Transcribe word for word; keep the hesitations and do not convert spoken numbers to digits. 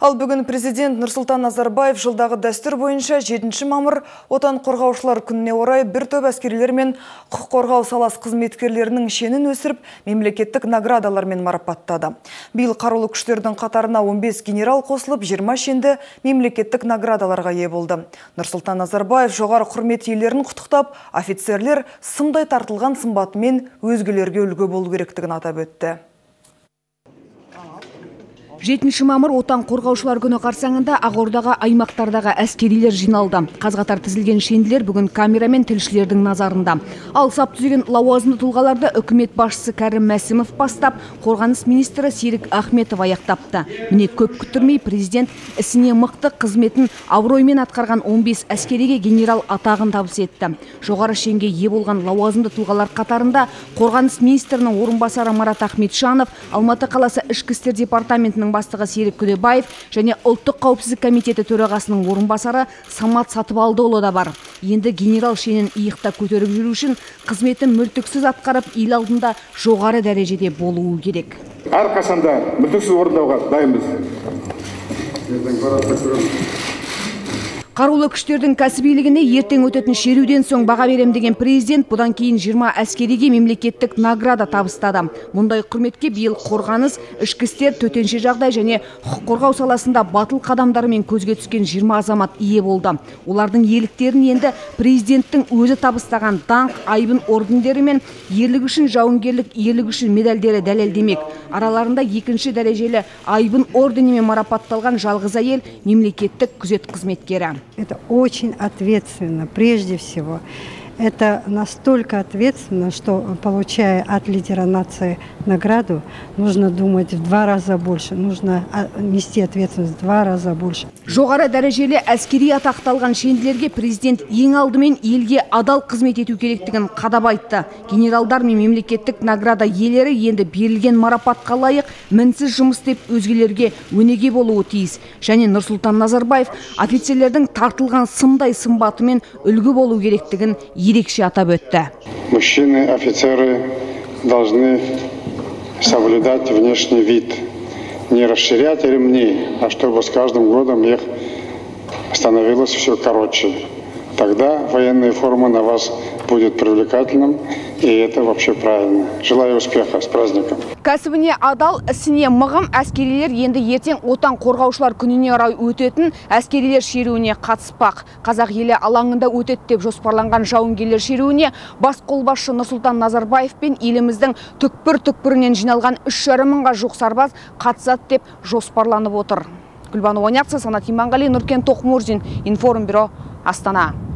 Ал бүгін президент Нұрсұлтан Назарбаев жылдағы дәстүр бойынша жетінші мамыр отан қорғаушылар күніне орай бір топ әскерилер мен құқық қорғау саласы қызметкерлерінің шенін өсіріп, мемлекеттік наградалармен марапаттады. Биыл қарулы күштердің қатарына он бес генерал қосылып, жиырма шенді мемлекеттік наградаларға ие болды. Нұрсұлтан Назарбаев жоғары құрмет иелерін құттықтап, офицерлер сымдай тартылған сымбатымен өзгелерге үлгі болу керектігін атап өтті. жетінші мамыр отан қорғаушылар күні қарсаңында Ақордаға аймақтардағы әскерилер жиналды. Қаз-қатар тізілген шенділер бүгін камера мен тілшілердің назарында. Ал сап түзеген лауазымды тұлғаларды үкімет басшысы Кәрім Мәсімов бастап, қорғаныс министрі Серік Ахметов аяқтапты. Міне көп күттірмей президент ісіне мықты қызметін абыроймен атқарған он бес әскериге генерал атағын табыс етті. Жоғары шенге ие болған лауазымды тұлғалар қатарында қорғаныс министрінің орынбасары Марат Ахметжанов, Алматы қаласы ішкі істер департаментінің бастығы Серік Күдебаев және ұлттық қауіпсіздік комитеті төрағасының орынбасары Самат Сатыбалдыұлы да бар. Енді генерал шенін иықта көтеріп жүру үшін қызметін мүлтіксіз атқарып, ел алдында жоғары дәрежеде болуы керек. Әрқашанда мүлтіксіз орындауға дайынбыз. Қарулы күштердің кәсібилігіне ертең өтетін шеруден соң баға берем деген президент бұдан кейін жиырма әскериге мемлекеттік награда табыстады. Мұндай құрметке биыл қорғаныс, ішкі істер, төтенше жағдай және құқық қорғау саласында батыл қадамдарымен көзге түскен жиырма азамат ие болды. Олардың ерліктерін енді президенттің өзі табыстаған даңқ, айбын ордендері мен ерлігі үшін жауынгерлік ерлігі үшін медальдері дәлелдемек. Араларында екінші дәрежелі айбын орденімен марапатталған жалғыз әйел мемлекеттік күзет қызметкері. Это очень ответственно, прежде всего. Это настолько ответственно, что, получая от лидера нации награду, нужно думать в два раза больше, нужно нести ответственность в два раза больше. Жоғары дәрежелі әскери атақталған шенділерге президент ең алдымен елге адал қызмет ету керектігін қадап айтты. Генералдар мен мемлекеттік награда иелері енді берілген марапатқа лайық мінсіз жұмыс істеп өзгелерге өнеге болуы тиіс. Және Нұрсұлтан Назарбаев офицерлердің тартылған сымдай сымбатымен үлгі болу керектігін ерекше атап өтті. Мужчины, офицеры должны соблюдать внешний вид, не расширять ремни, а чтобы с каждым годом их становилось все короче. Тогда военная форма на вас будет привлекательным, и это вообще правильно. Желаю успеха, с праздником. Кәсібіне адал, ісіне мығым әскерилер енді ертең отан қорғаушылар күніне орай өтетін әскерилер шеруіне қатыспақ. Қазақ елі алаңында өтеді деп жоспарланған жауынгерлер шеруіне бас қолбасшы Нұрсұлтан Назарбаев пен еліміздің түкпір-түкпірінен жиналған үш жарым мыңға жуық сарбаз қатысады деп жоспарланып отыр. Гүлбану Ойнақсы, Санат Иманғали, Нұркен Тоқмурзин, Информбюро, Астана.